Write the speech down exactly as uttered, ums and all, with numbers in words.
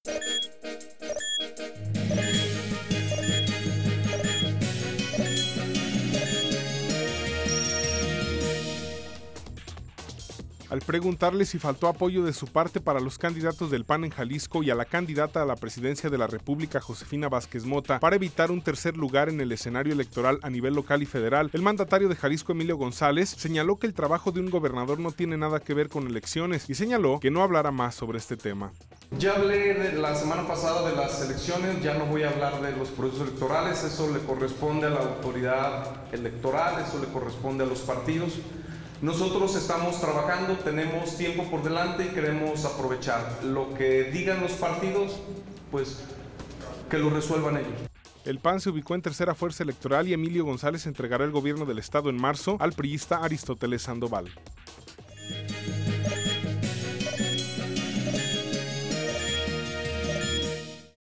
Al preguntarle si faltó apoyo de su parte para los candidatos del P A N en Jalisco y a la candidata a la presidencia de la República, Josefina Vázquez Mota, para evitar un tercer lugar en el escenario electoral a nivel local y federal, el mandatario de Jalisco, Emilio González, señaló que el trabajo de un gobernador no tiene nada que ver con elecciones y señaló que no hablará más sobre este tema. Ya hablé de la semana pasada de las elecciones, ya no voy a hablar de los procesos electorales, eso le corresponde a la autoridad electoral, eso le corresponde a los partidos. Nosotros estamos trabajando, tenemos tiempo por delante y queremos aprovechar. Lo que digan los partidos, pues que lo resuelvan ellos. El P A N se ubicó en tercera fuerza electoral y Emilio González entregará el gobierno del estado en marzo al priista Aristóteles Sandoval.